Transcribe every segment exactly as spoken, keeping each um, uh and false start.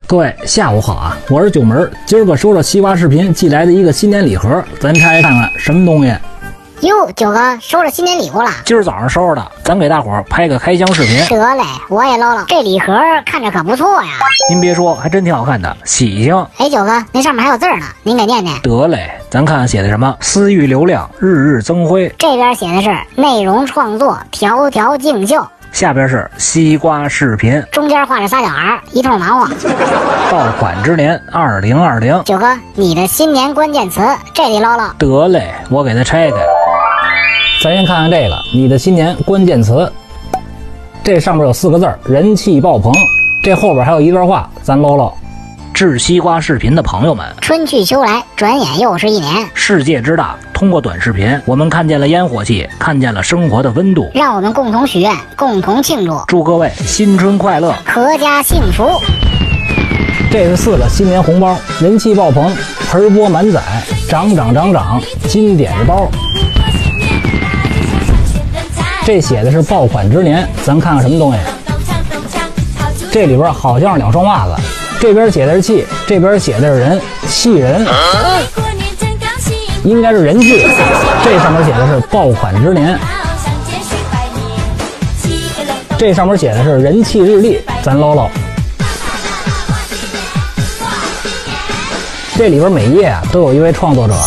各位下午好啊，我是九门，今儿个收到西瓜视频寄来的一个新年礼盒，咱拆看看什么东西。 哟，九哥收着新年礼物了， 今儿早上收着的，咱给大伙儿拍个开箱视频。 得嘞，我也搂搂，这礼盒看着可不错呀。 您别说，还真挺好看的，喜庆。 哎，九哥，那上面还有字呢，您给念念。 得嘞，咱看看写的什么。私域流量日日增辉， 这边写的是内容创作条条竞秀。 下边是西瓜视频， 中间画着仨小孩，一通忙活。 爆款之年二零二零， 九哥，你的新年关键词，这里唠唠。 得嘞，我给它拆开。咱先看看这个，你的新年关键词。这上面有四个字，人气爆棚。这后边还有一段话，咱唠唠。致西瓜视频的朋友们， 春去秋来，转眼又是一年。 世界之大，通过短视频，我们看见了烟火气，看见了生活的温度。 让我们共同许愿，共同庆祝。 祝各位新春快乐， 阖家幸福。 这是四个新年红包，人气爆棚，盆钵满载，涨涨涨涨，金点子包。这写的是爆款之年，咱看看什么东西。这里边好像是两双袜子。这边写的是气，这边写的是人，气人，应该是人气。这上面写的是爆款之年，这上面写的是人气日历，咱唠唠。这里边每页啊都有一位创作者。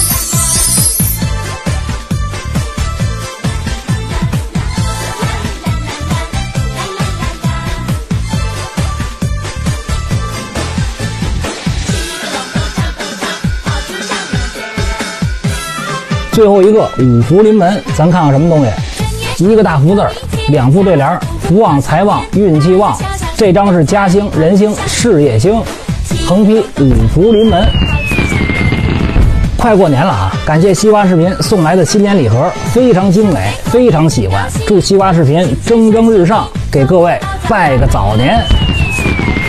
最后一个五福临门，咱看看什么东西。一个大福字儿，两副对联，福旺财旺运气旺。这张是家兴人兴事业兴，横批五福临门。快过年了啊，感谢西瓜视频送来的新年礼盒，非常精美，非常喜欢。祝西瓜视频蒸蒸日上，给各位拜个早年。